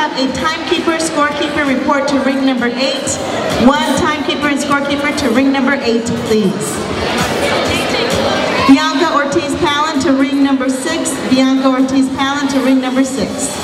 have a timekeeper, scorekeeper report to ring number 8. One timekeeper and scorekeeper to ring number 8, please. Bianca Ortiz-Palin to ring number 6. Bianca Ortiz-Palin to ring number 6.